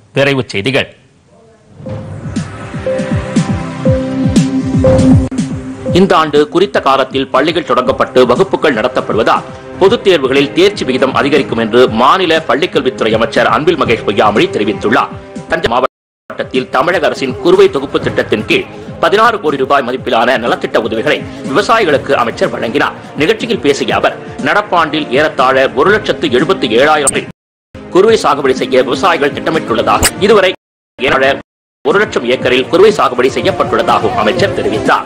விரைவுச் செய்திகள். இந்த ஆண்டு குறித்த காலத்தில் பள்ளிகள் தொடங்கப்பட்டு வகுப்புகள் நடத்தப்படுவதால் பொதுத் தேர்வுகளில் தேர்ச்சி விகிதம் அதிகரிக்கும் என்று மாநில பள்ளிக்கல்வித்துறை அமைச்சர் அன்பில் மகேஷ் பொய்யாமொழி தெரிவித்துள்ளார். தஞ்சை மாவட்டத்தில் தமிழக அரசின் குறுவை தொகுப்பு திட்டத்தின் கீழ் 16 கோடி ரூபாய் மதிப்பிலான நலத்திட்ட உதவிகளை விவசாயிகளுக்கு அமைச்சர் வழங்கினார். நிகழ்ச்சியில் பேசிய அவர், நடப்பாண்டில் ஏறத்தாழ 1,77,000 குறுவை சாகுபடி செய்ய விவசாயிகள் திட்டமிட்டுள்ளதாக, இதுவரை 1,00,000 ஏக்கரில் குறுவை சாகுபடி செய்யப்பட்டுள்ளதாகவும் அமைச்சர் தெரிவித்தார்.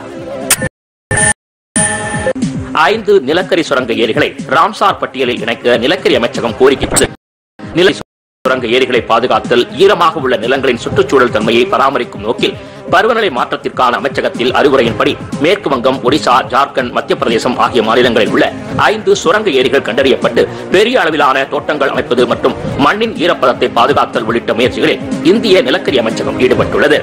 5 நிலக்கரி சுரங்க ஏரிகளை ராம்சார் பட்டியலில் இணைக்க நிலக்கரி அமைச்சகம் கோரிக்கை. நில சுரங்க ஏரிகளை பாதுகாத்தல், ஈரமாக உள்ள நிலங்களின் சுற்றுச்சூழல் தன்மையை பராமரிக்கும் நோக்கில் பருவநிலை மாற்றத்திற்கான அமைச்சகத்தில் அறிவுரையின்படி மேற்கு வங்கம், ஒடிசா, ஜார்க்கண்ட், மத்திய பிரதேசம் ஆகிய மாநிலங்களில் உள்ள 5 சுரங்க ஏரிகள் கண்டறியப்பட்டு பெரிய அளவிலான தோட்டங்கள் அமைப்பது மற்றும் மண்ணின் ஈரப்பதத்தை பாதுகாத்தல் உள்ளிட்ட முயற்சிகளில் இந்திய நிலக்கரி அமைச்சகம் ஈடுபட்டுள்ளது.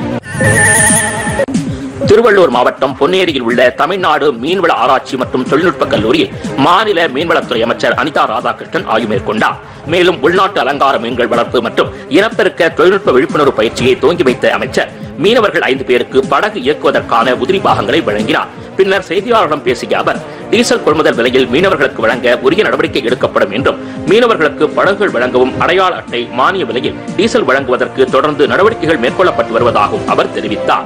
திருவள்ளூர் மாவட்டம் பொன்னேரியில் உள்ள தமிழ்நாடு மீன்வள ஆராய்ச்சி மற்றும் தொழில்நுட்ப கல்லூரியில் மாநில மீன்வளத்துறை அமைச்சர் அனிதா ராதாகிருஷ்ணன் ஆய்வு மேற்கொண்டார். மேலும் உள்நாட்டு அலங்கார மீன்கள் வளர்ப்பு மற்றும் இனப்பெருக்க தொழில்நுட்ப விழிப்புணர்வு பயிற்சியை துவங்கி வைத்த அமைச்சர் மீனவர்கள் 5 பேருக்கு படகு இயக்குவதற்கான உதிரி பாகங்களை வழங்கினார். பின்னர் செய்தியாளர்களிடம் பேசிய அவர், டீசல் கொள்முதல் விலையில் மீனவர்களுக்கு வழங்க உரிய நடவடிக்கை எடுக்கப்படும் என்றும், மீனவர்களுக்கு படகுகள் வழங்கவும் அடையாள அட்டை, மானிய விலையில் டீசல் வழங்குவதற்கு தொடர்ந்து நடவடிக்கைகள் மேற்கொள்ளப்பட்டு வருவதாகவும் அவர் தெரிவித்தார்.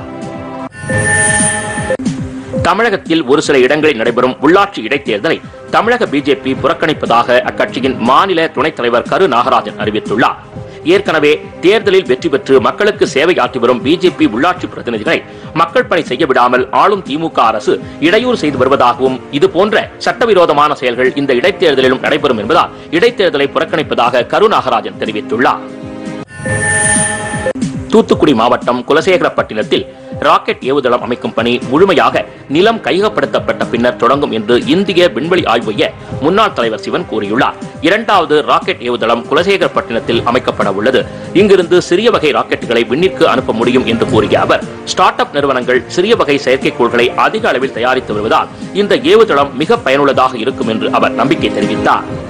தமிழகத்தில் ஒரு சில இடங்களில் நடைபெறும் உள்ளாட்சி இடைத்தேர்தலை தமிழக பிஜேபி புறக்கணிப்பதாக அக்கட்சியின் மாநில துணைத் தலைவர் கரு நாகராஜன் அறிவித்துள்ளார். ஏற்கனவே தேர்தலில் வெற்றி பெற்று மக்களுக்கு சேவை ஆற்றி வரும் பிஜேபி உள்ளாட்சி பிரதிநிதிகளை மக்கள் பணி செய்ய விடாமல் ஆளும் திமுக அரசு இடையூறு செய்து வருவதாகவும், இதுபோன்ற சட்டவிரோதமான செயல்கள் இந்த இடைத்தேர்தலிலும் நடைபெறும் என்பதால் இடைத்தேர்தலை புறக்கணிப்பதாக கரு நாகராஜன் தெரிவித்துள்ளார். தூத்துக்குடி மாவட்டம் குலசேகரப்பட்டினத்தில் ராக்கெட் ஏவுதளம் அமைக்கும் பணி முழுமையாக நிலம் கையகப்படுத்தப்பட்ட பின்னர் தொடங்கும் என்று இந்திய விண்வெளி ஆய்வு மைய முன்னாள் தலைவர் சிவன் கூறியுள்ளார். 2வது ராக்கெட் ஏவுதளம் குலசேகரப்பட்டினத்தில் அமைக்கப்பட உள்ளது. இங்கிருந்து சிறிய வகை ராக்கெட்டுகளை விண்ணிற்கு அனுப்ப முடியும் என்று கூறிய அவர், ஸ்டார்ட் அப் நிறுவனங்கள் சிறிய வகை செயற்கைக்கோள்களை அதிக அளவில் தயாரித்து வருவதால் இந்த ஏவுதளம் மிக பயனுள்ளதாக இருக்கும் என்று அவர் நம்பிக்கை தெரிவித்தார்.